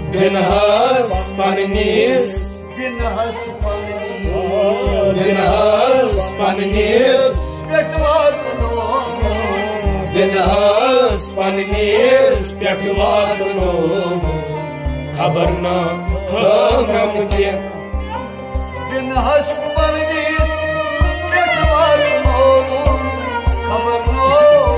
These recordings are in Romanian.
Dinhas Paninis Petvatno Khabarna Thanam Kya Dinhas Paninis Petvatno Khabarna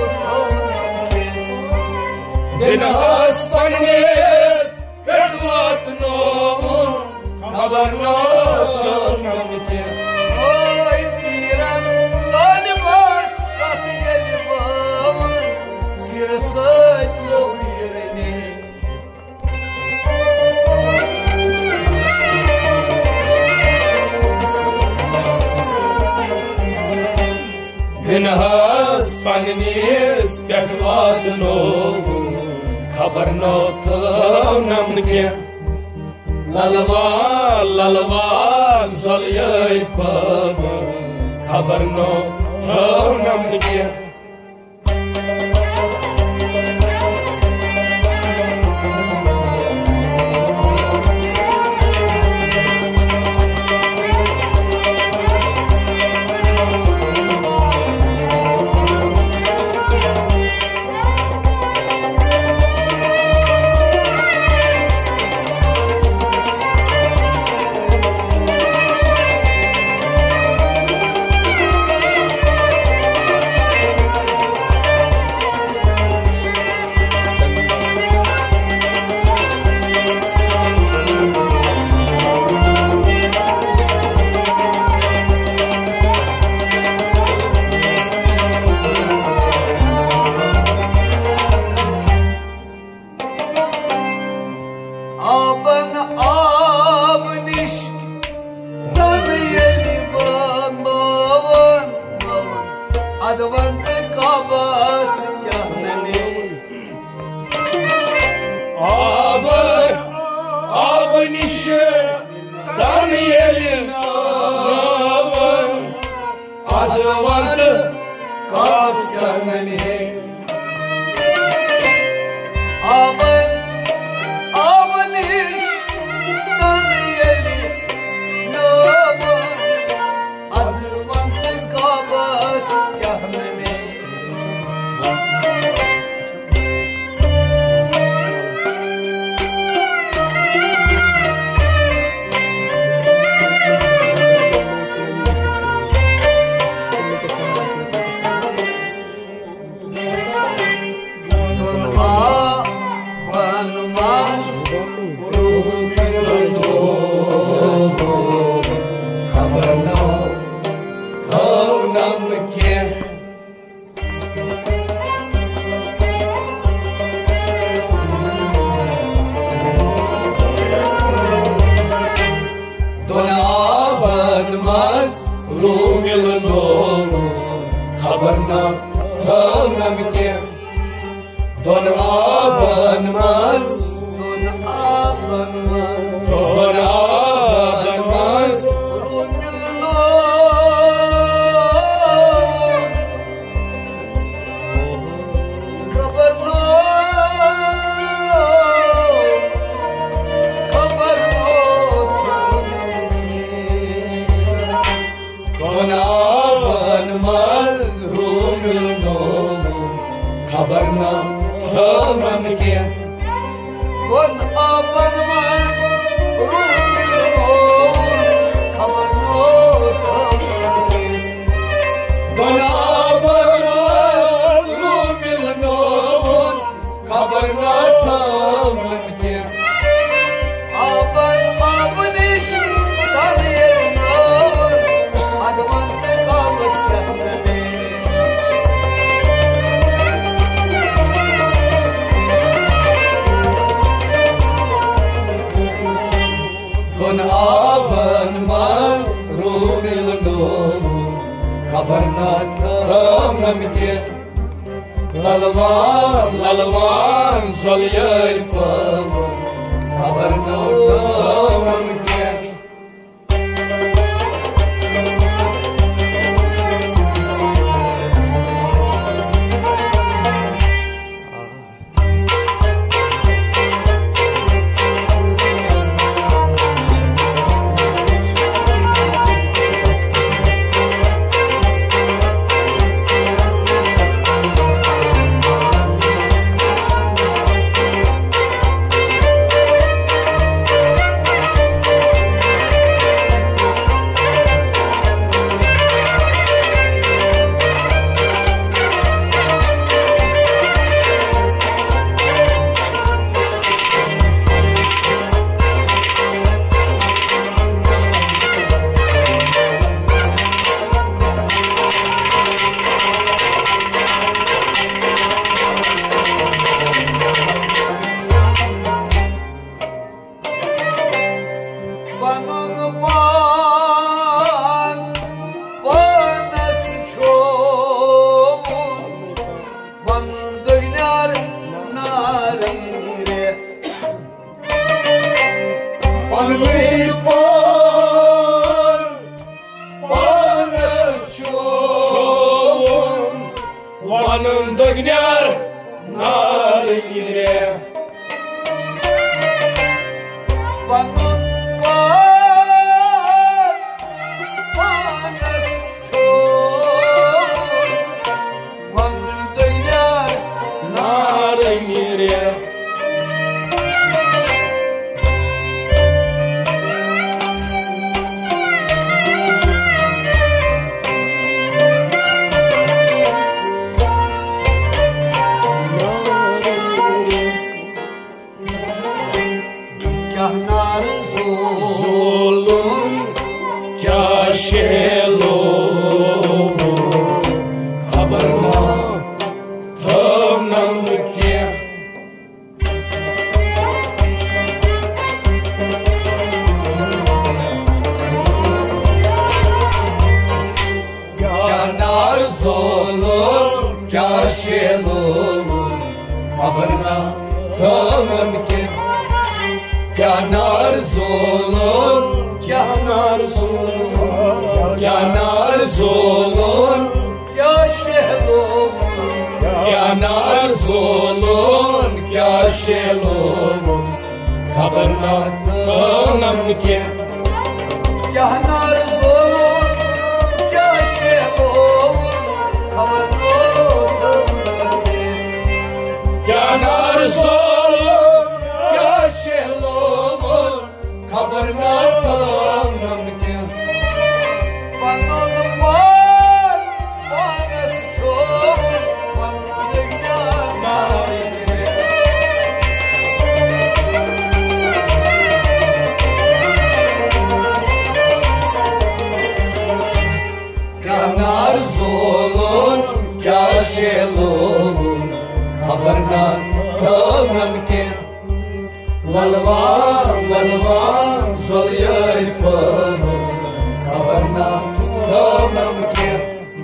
Dinhas Paninis Petvatno Khabarna Thanam Kya Oy Piran Dalibas Katiyel Bavan Sirsat Lovirne Dinhas Paninis Petvatno Khabarna Thanam Kya Lalva Lalva Zolyay Pava Khabarno Thanam Kya Advant Kabas Yahnani Abnish Daniel Advant Kabas Yahnani Abnish Daniel Advant Kabas Yahnani Khabarna Thanam Kya Don Aban Mas Khabarna Thanam Kya Don Aban Mas Lalvan, lalvan, zolyay pava, khabarna thanam kya. Palmi par Parăciun Oană-n dăgnear N-are ire Oană-n par Parăciun Oană-n dăgnear N-are ire Zolun Kâşelum Haberna Tămnămke Yanar zolun Kâşelum Haberna Tămnămke Yanar zolun, yanar zolun, yanar zolun, Yaşelum yanar zolun, yaşelum, kabarna tanamke. Yanar zolun Yaşelum Yanar zolun, yaşelum, kabarna tanamke. Van'ın var Van'ası çok Van'ın Yanar zolun, yaşelum, kabarna tanamke. Lalvan, lalvan, zol yaypam, kabarna tanamke.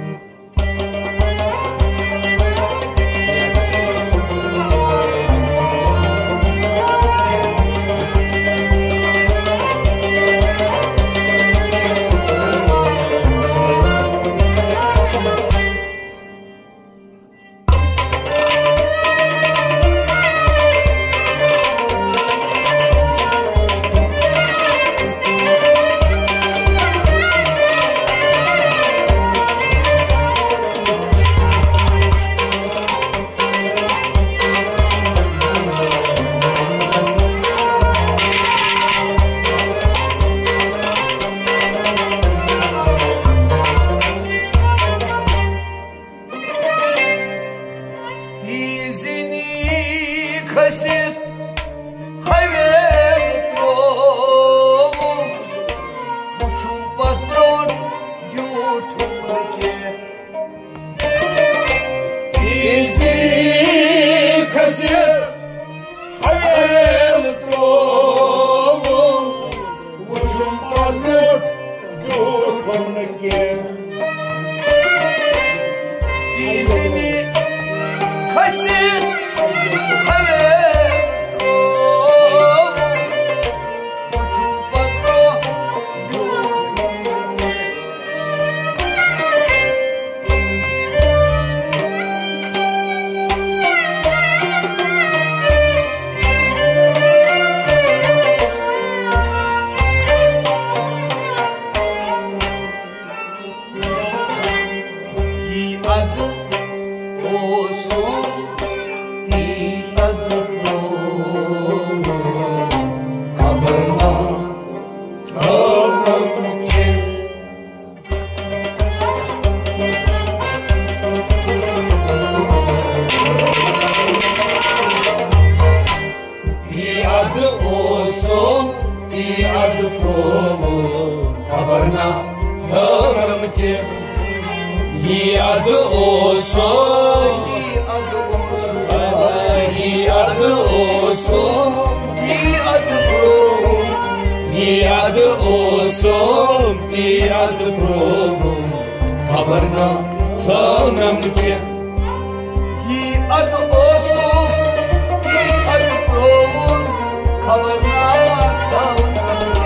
Dizini kasıp hayret olmuş Uçun patron YouTube'daki Dizini kasıp hayal doğum, uçum patron YouTube'daki. Dizini kasıp hayret olmuş Uçun patron YouTube'daki adı olsun adı olsun Kabarna tanamke. Adı olsun, adı promo, kabarna tanamke. Adı olsun, adı olsun adı olsun, adı promo adı olsun, adı promo, kabarna tanamke. adı olsun adı promo kabarna tanamke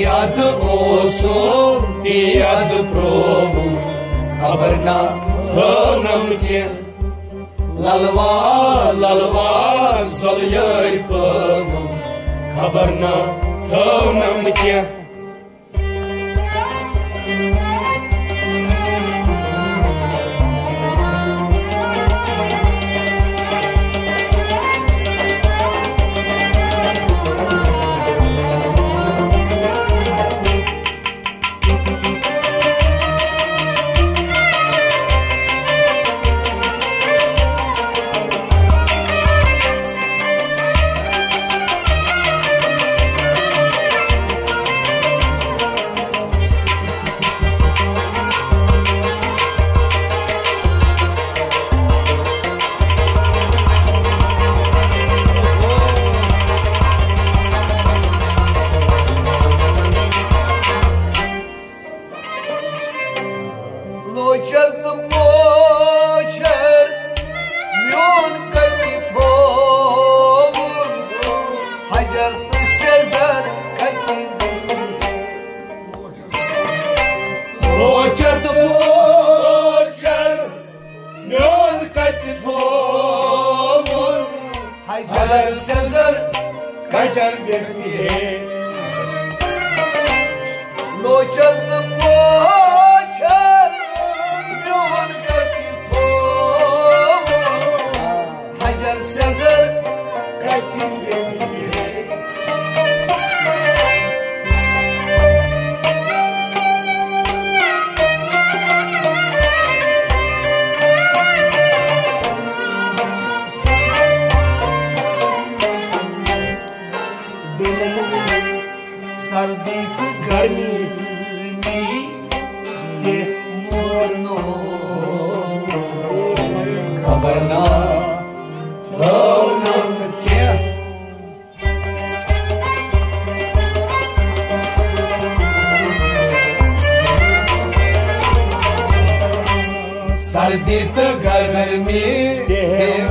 yad osum ti yad probu khabar na thanam ke lalwa lalwa zolyay pamu khabar na thanam ke सर्दी तो गर्मी के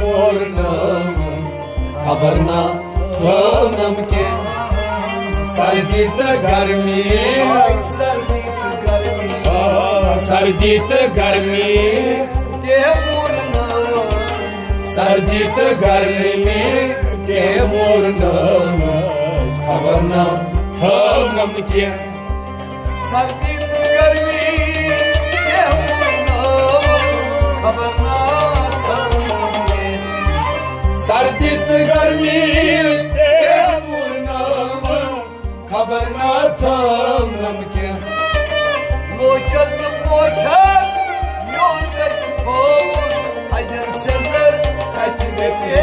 मोरनम खबर ना तोनम के सर्दी तो गर्मी सर्दी तो गर्मी के मोरनम सर्दी तो गर्मी के मोरनम खबर ना तोनम के सर्दी तो गर्मी सर्दी गर्मी खबर ना थम के लोचन पोछन योन कत हो अजर सजर कत के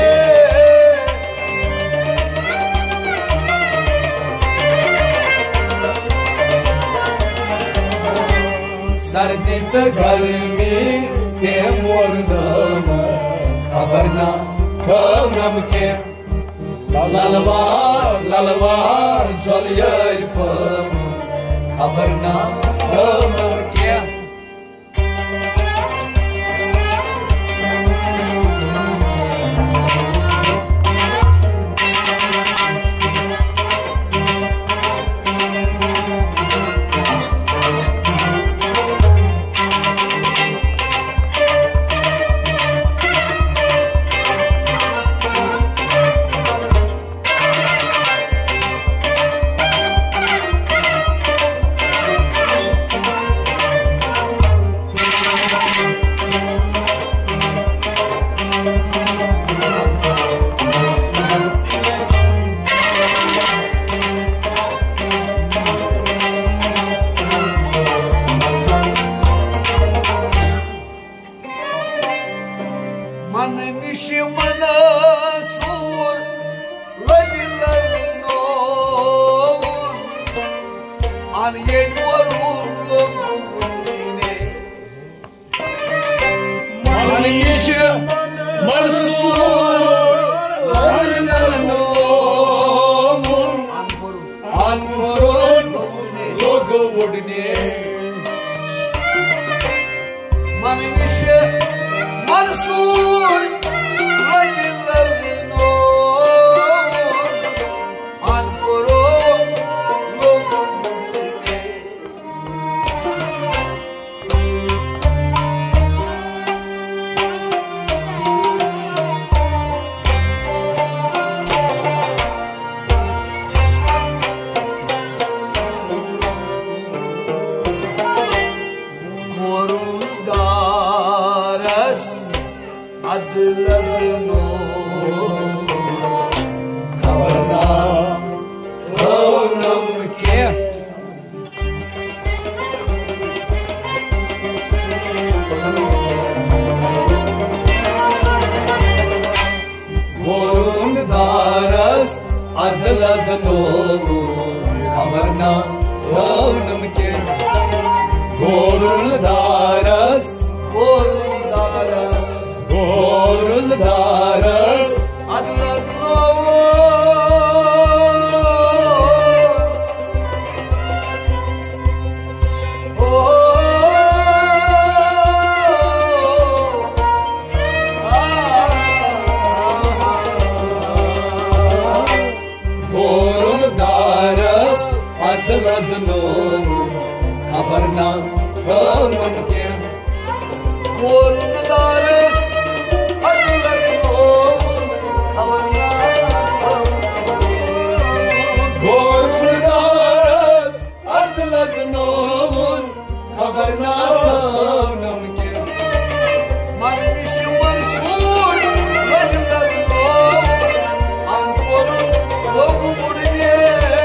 सर्दी गर्मी के मोरनम खबर ना थम के lalwa lalwa zolyay pamu khabar na thamam ke adladno Khabarna thaunam ke Gorun daras adladno Khabarna thaunam ke Gorun daras adladno Khabarna thaunam ke Gorun daras adladno Gorun daras adladno Khabarna thaunam ke Marmiş Mansur adladno Ankor Logumurye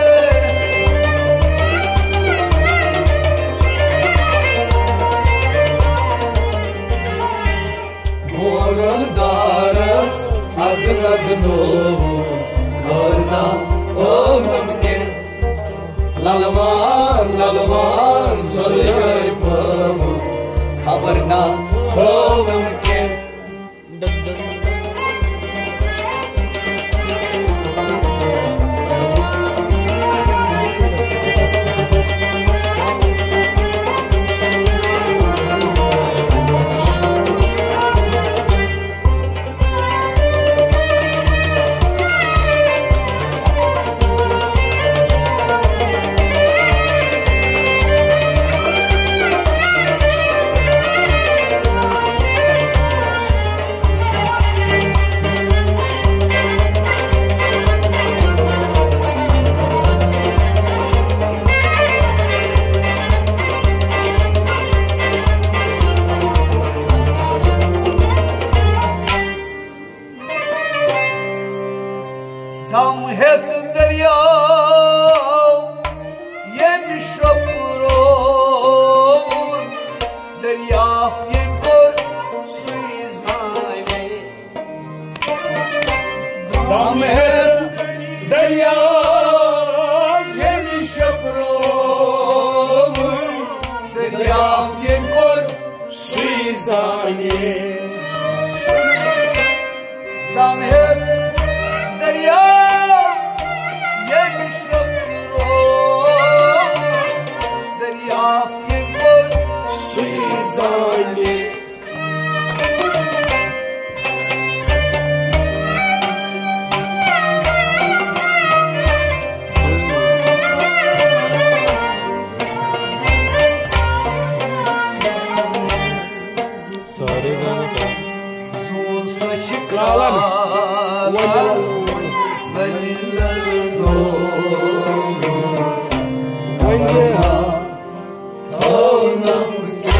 Gorun daras adladno Khabarna thaunam ke Lalman lalman zulay pamu Khabarna thaunam ke Tam het derya yemiş şapuror derya yem kor suizane Dam her derya yemiş yaprağım derya yem kor suizane tam het derya yemiş şapuror derya yem kor suizane Sol saçı kralar Velillerno Tağnam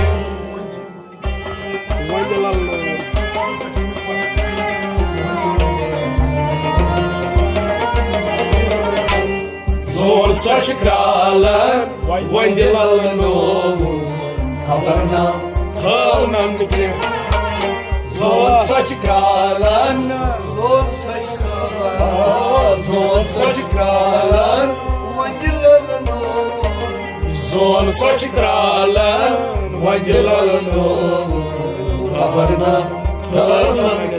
Zor saç kralar Vandilalno Khabarna thaunam ke Zor saç kralar Zor saç salar Zor saç kralar Vandilalno Zor saç kralar Vandilalno Khabarna thaunam